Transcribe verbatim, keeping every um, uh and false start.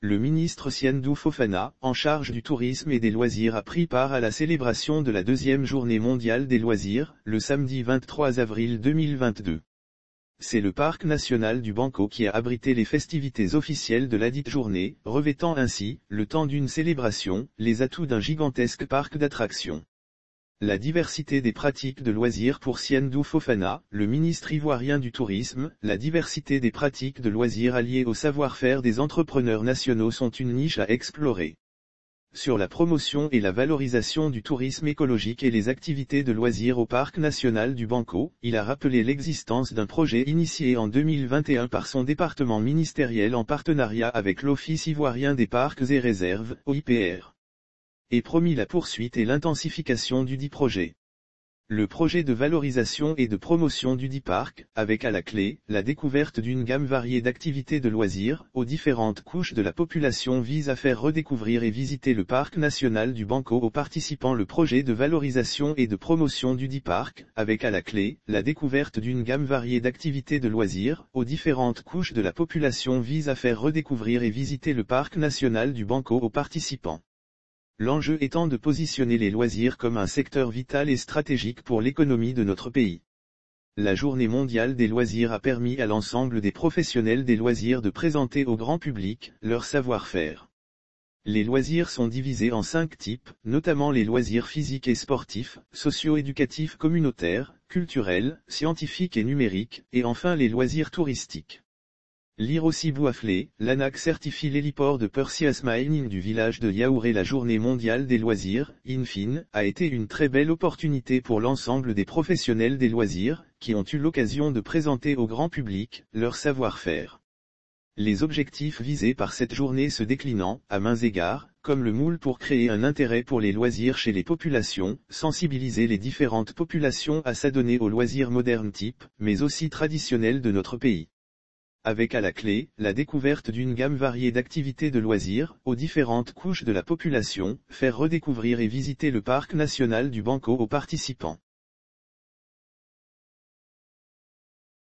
Le ministre Siendou Fofana, en charge du tourisme et des loisirs, a pris part à la célébration de la deuxième journée mondiale des loisirs, le samedi vingt-trois avril deux mille vingt-deux. C'est le parc national du Banco qui a abrité les festivités officielles de ladite journée, revêtant ainsi, le temps d'une célébration, les atouts d'un gigantesque parc d'attractions. La diversité des pratiques de loisirs pour Siendou Fofana, le ministre ivoirien du tourisme, la diversité des pratiques de loisirs alliées au savoir-faire des entrepreneurs nationaux sont une niche à explorer. Sur la promotion et la valorisation du tourisme écologique et les activités de loisirs au parc national du Banco, il a rappelé l'existence d'un projet initié en deux mille vingt et un par son département ministériel en partenariat avec l'Office ivoirien des parcs et réserves, O I P R. Et promis la poursuite et l'intensification du dit projet. Le projet de valorisation et de promotion du dit parc, avec à la clé, la découverte d'une gamme variée d'activités de loisirs, aux différentes couches de la population vise à faire redécouvrir et visiter le parc national du Banco aux participants. Le projet de valorisation et de promotion du dit parc, avec à la clé, la découverte d'une gamme variée d'activités de loisirs, aux différentes couches de la population vise à faire redécouvrir et visiter le parc national du Banco aux participants. L'enjeu étant de positionner les loisirs comme un secteur vital et stratégique pour l'économie de notre pays. La Journée mondiale des loisirs a permis à l'ensemble des professionnels des loisirs de présenter au grand public leur savoir-faire. Les loisirs sont divisés en cinq types, notamment les loisirs physiques et sportifs, socio-éducatifs communautaires, culturels, scientifiques et numériques, et enfin les loisirs touristiques. L'Irossi Bouaflé, l'A N A C certifie l'héliport de Perseus Mining du village de Yaouré. La Journée mondiale des loisirs, in fine, a été une très belle opportunité pour l'ensemble des professionnels des loisirs, qui ont eu l'occasion de présenter au grand public leur savoir-faire. Les objectifs visés par cette journée se déclinant, à mains égards, comme le moule pour créer un intérêt pour les loisirs chez les populations, sensibiliser les différentes populations à s'adonner aux loisirs modernes type, mais aussi traditionnels de notre pays. Avec à la clé, la découverte d'une gamme variée d'activités de loisirs, aux différentes couches de la population, faire redécouvrir et visiter le parc national du Banco aux participants.